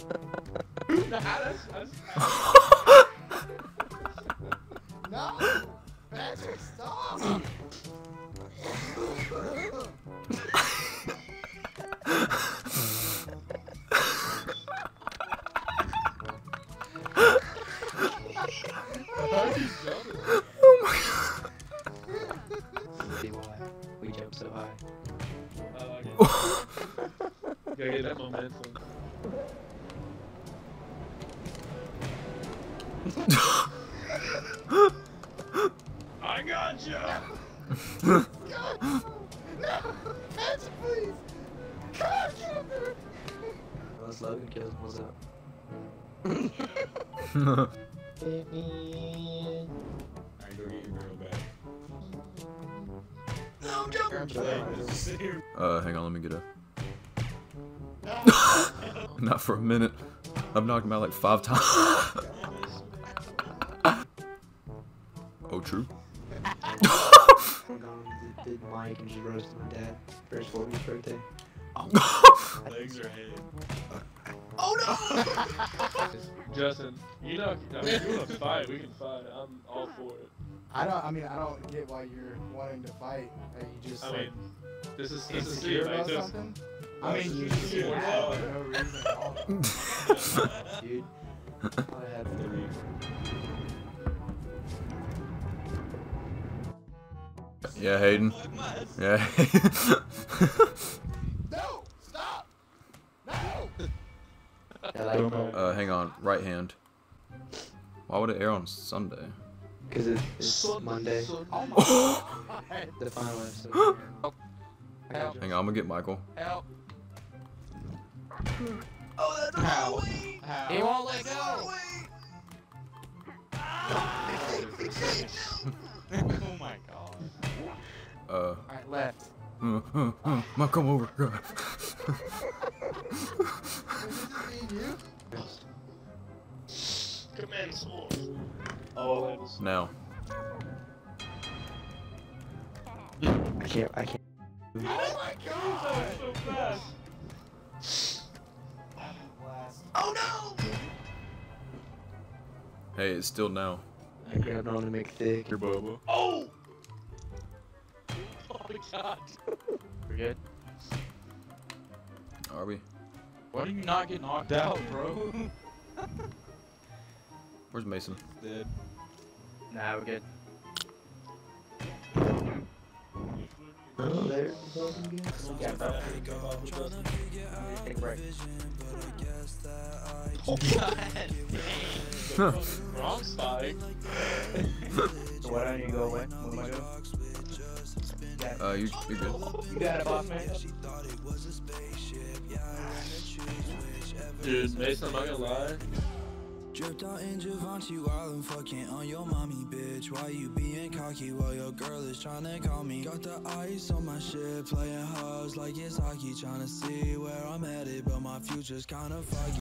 No! Patrick, stop! Oh my god. See why we jump so high. I like it. Gotta get that momentum. I got you. God! No! Patrick, please! God, get up there! Unless Logan kills him, what's up? Hit me. Alright, go get your girl back. No, jump! Hang on, let me get a. Not for a minute. I've knocked him out like 5 times. Oh, true. Did Mike and just roasted my dad for his 40th birthday. Legs are head. Oh no! Justin, you know, I mean, if you want to fight, we can fight. I'm all for it. I don't get why you're wanting to fight. Are you just I mean, this is insecure Steve. about something? I mean, you This is should more have fun. for no reason at all. Dude, I had 3. Yeah, Hayden. Yeah. No! Stop! No! Hang on. Right hand. Why would it air on Sunday? Because it's Monday. Oh my god! The final episode. Help! Hang on, I'm gonna get Michael. Help! Oh, that's How? How? He won't let go! Oh my god. Alright, left. Michael, come over. Is this me and you? Command school. All levels. Now. I can't. Oh my god! So fast. Oh no! Hey, it's still now. I grabbed on to make thick. Your Boba. Oh! Oh my god. We're good? Are we? Why do you not get knocked out, bro? Where's Mason? Dead. Nah, we're good. Oh, there. Take a break. Oh god. Wrong side. So why don't you go away? What am I doing? You're good. You got it, boss man. Dude, Mason, I'm not gonna lie. Dripped out in Givenchy while I'm fucking on your mommy, bitch. Why you being cocky while your girl is tryna call me? Got the ice on my shit, playing hoes like it's hockey, tryna see where I'm headed, but my future's kinda foggy.